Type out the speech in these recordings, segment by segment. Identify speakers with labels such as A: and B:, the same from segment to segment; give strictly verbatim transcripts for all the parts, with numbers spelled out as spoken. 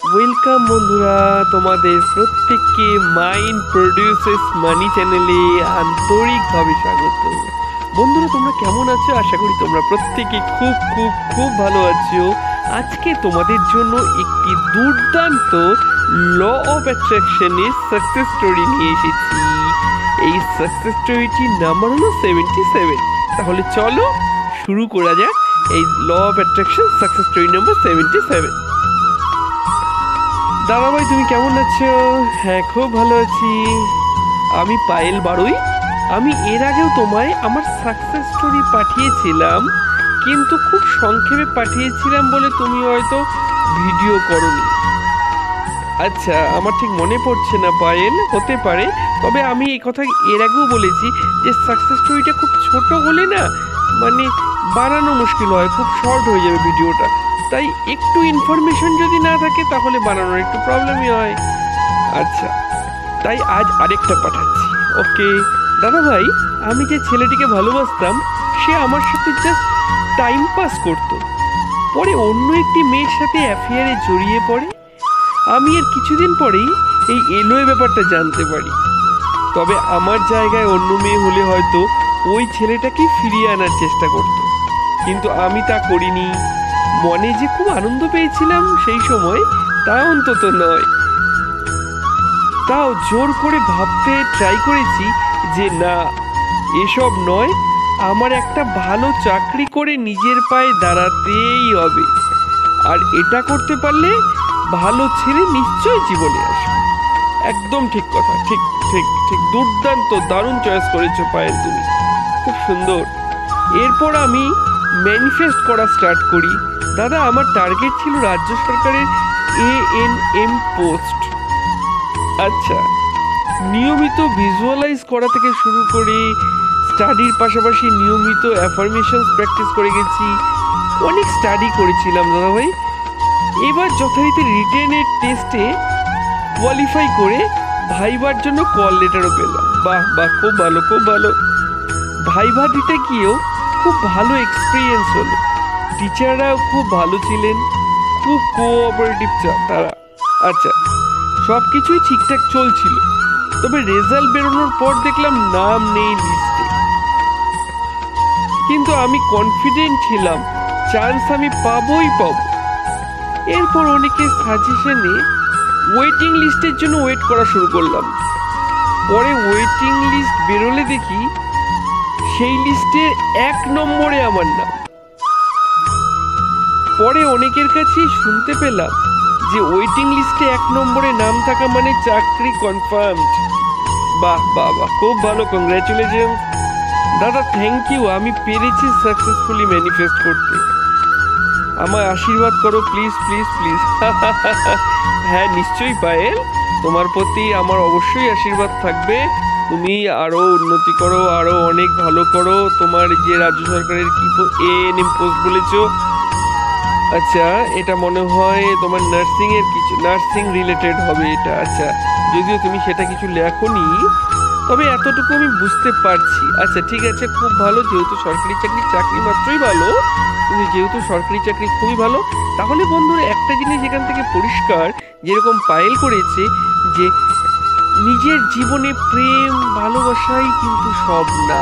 A: Welcome বন্ধুরা, তোমাদের প্রত্যেককে মাইন্ড প্রডিউসেস মানি চ্যানেলে আন্তরিকভাবে স্বাগত। বন্ধুরা, তোমরা কেমন আছো? আশা করি তোমরা প্রত্যেকে খুব খুব খুব ভালো আছো। আজকে তোমাদের জন্য একটি দুর্দান্ত ল অফ অ্যাট্রাকশনের সাকসেস স্টোরি নিয়ে এসেছি। এই সাকসেস স্টোরিটির নাম্বার হলো সেভেন্টি সেভেন। তাহলে চলো শুরু করা যাক এই law of attraction success story number seventy seven. দাদা ভাই, তুমি কেমন আছো? হ্যাঁ, খুব ভালো আছি। আমি পায়েল বাড়ুই। আমি এর আগেও তোমায় আমার সাকসেস স্টোরি পাঠিয়েছিলাম, কিন্তু খুব সংক্ষেপে পাঠিয়েছিলাম বলে তুমি হয়তো ভিডিও করোনি। আচ্ছা, আমার ঠিক মনে পড়ছে না পায়েল, হতে পারে। তবে আমি এই কথা এর আগেও বলেছি যে সাকসেস স্টোরিটা খুব ছোট হলে না মানে বানানো মুশকিল হয়, খুব শর্ট হয়ে যাবে ভিডিওটা। তাই একটু ইনফরমেশন যদি না থাকে তাহলে বানানোর একটু প্রবলেমই হয়। আচ্ছা, তাই আজ আরেকটা পাঠাচ্ছি। ওকে দাদা ভাই, আমি যে ছেলেটিকে ভালোবাসতাম সে আমার সাথে জাস্ট টাইম পাস করত, পরে অন্য একটি মেয়ের সাথে অ্যাফেয়ারে জড়িয়ে পড়ে। আমি এর কিছুদিন পরেই এই এলোয়ে ব্যাপারটা জানতে পারি। তবে আমার জায়গায় অন্য মেয়ে হলে হয়তো ওই ছেলেটাকে ফিরিয়ে আনার চেষ্টা করত, কিন্তু আমি তা করিনি। মনে যে খুব আনন্দ পেয়েছিলাম সেই সময়, তা অন্তত নয়। তাও জোর করে ভাবতে ট্রাই করেছি যে না, এসব নয়, আমার একটা ভালো চাকরি করে নিজের পায়ে দাঁড়াতেই হবে। আর এটা করতে পারলে ভালো ছেলে নিশ্চয়ই জীবনে আসবে। একদম ঠিক কথা, ঠিক ঠিক ঠিক দুর্দান্ত, দারুণ চয়েস করেছো পায়েল, তুমি খুব সুন্দর। এরপর আমি ম্যানিফেস্ট করা স্টার্ট করি। দাদা, আমার টার্গেট ছিল রাজ্য সরকারের এ এন এম পোস্ট। আচ্ছা, নিয়মিত ভিজুয়ালাইজ করা থেকে শুরু করে স্টাডির পাশাপাশি নিয়মিত অ্যাফার্মেশনস প্র্যাকটিস করে গেছি। অনেক স্টাডি করেছিলাম দাদা ভাই। এবার যথারীতি রিটেনের টেস্টে কোয়ালিফাই করে ভাইবার জন্য কল লেটারও পেলাম। বাহ বাহ, খুব ভালো খুব ভালো। ভাইভা দিতে গিয়েও খুব ভালো এক্সপিরিয়েন্স হলো। টিচাররাও খুব ভালো ছিলেন, খুব কোঅপারেটিভ তারা। আচ্ছা, সব কিছুই ঠিকঠাক চলছিল। তবে রেজাল্ট বেরোনোর পর দেখলাম নাম নেই লিস্টে। কিন্তু আমি কনফিডেন্ট ছিলাম চান্স আমি পাবোই পাবো। এরপর অনেকের সাজেশনে ওয়েটিং লিস্টের জন্য ওয়েট করা শুরু করলাম। পরে ওয়েটিং লিস্ট বেরোলে দেখি সেই লিস্টের এক নম্বরে আমার নাম। পরে অনেকের কাছে শুনতে পেলাম যে ওয়েটিং লিস্টে এক নম্বরে নাম থাকা মানে চাকরি কনফার্মড। বাহ বাহ বাহ, খুব ভালো, কংগ্রাচুলেশন দাদা, থ্যাংক ইউ। আমি পেরেছি সাকসেসফুলি ম্যানিফেস্ট করতে। আমায় আশীর্বাদ করো প্লিজ প্লিজ প্লিজ। হ্যাঁ নিশ্চয়ই পায়েল, তোমার প্রতি আমার অবশ্যই আশীর্বাদ থাকবে। তুমি আরও উন্নতি করো, আরও অনেক ভালো করো। তোমার যে রাজ্য সরকারের কি এ এন এম পোস্ট বলেছো, আচ্ছা এটা মনে হয় তোমার নার্সিং এর কিছু, নার্সিং রিলেটেড হবে এটা। আচ্ছা, যদিও তুমি সেটা কিছু লেখোনি, তবে এতটুকু আমি বুঝতে পারছি। আচ্ছা ঠিক আছে, খুব ভালো। যেহেতু সরকারি চাকরি চাকরি মাত্রই ভালো, কিন্তু যেহেতু সরকারি চাকরি খুবই ভালো, তাহলে বন্ধুরা একটা জিনিস এখান থেকে পরিষ্কার, যেরকম পায়েল করেছে, যে নিজের জীবনে প্রেম ভালোবাসাই কিন্তু সব না।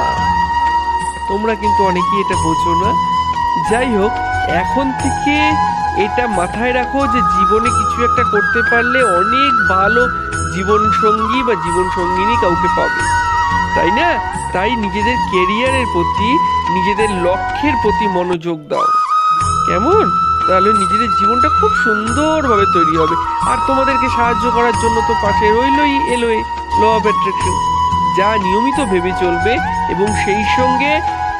A: তোমরা কিন্তু অনেকেই এটা বোঝো না। যাই হোক, এখন থেকে এটা মাথায় রাখো যে জীবনে কিছু একটা করতে পারলে অনেক ভালো জীবন সঙ্গী বা জীবন সঙ্গিনী কাউকে পাবে, তাই না? তাই নিজেদের কেরিয়ারের প্রতি, নিজেদের লক্ষ্যের প্রতি মনোযোগ দাও, কেমন? তাহলে নিজেদের জীবনটা খুব সুন্দরভাবে তৈরি হবে। আর তোমাদেরকে সাহায্য করার জন্য তো পাশে রইলই এলোয়ে ল অফ অ্যাট্রাকশন, যা নিয়মিত ভেবে চলবে এবং সেই সঙ্গে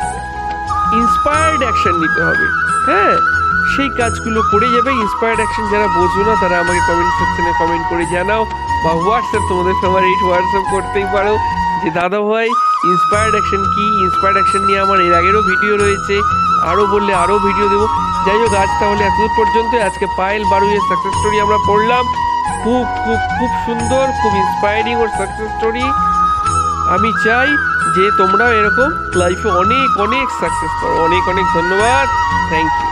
A: ইন্সপায়ার্ড অ্যাকশন নিতে হবে। হ্যাঁ, সেই কাজগুলো করে যাবে। ইন্সপায়ার্ড অ্যাকশন যারা বোঝো না তারা আমাকে কমেন্ট সেকশনে কমেন্ট করে জানাও, বা হোয়াটসঅ্যাপ, তোমাদের ফেভারিট হোয়াটসঅ্যাপ করতেই পারো যে দাদা ভাই ইন্সপায়ার্ড অ্যাকশন কি। ইন্সপায়ার্ড অ্যাকশন নিয়ে আমার এর আগেরও ভিডিও রয়েছে, আরও বললে আরও ভিডিও দেবো। যাই হোক, আজ তাহলে এতদূর পর্যন্ত। আজকে পায়েল বাড়ুইয়ের সাকসেস স্টোরি আমরা পড়লাম। খুব খুব খুব সুন্দর, খুব ইন্সপায়ারিং ওর সাকসেস স্টোরি। আমি চাই যে তোমরাও এরকম লাইফে অনেক অনেক সাকসেস করো। অনেক অনেক ধন্যবাদ, থ্যাংক ইউ।